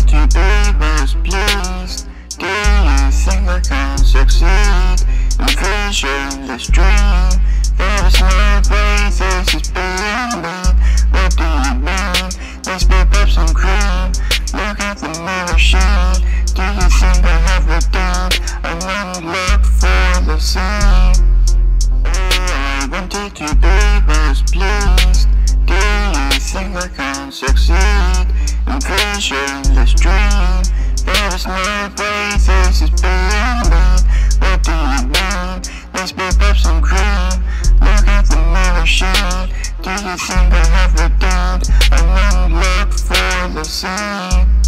to be most pleased? Do you think I can succeed in vision this dream? There is no way this is beyond me. What do you mean? Let's be peps and cream. Look at the mirror shine. Do you think I have redeemed? I never look for the same. I wanted to be most pleased. Do you think I can succeed in vision this dream? There is no way this is beyond me. What do you mean? Let's be peps and cream. Look at the mirror shine. Do you think I have redeemed? I never look for the same.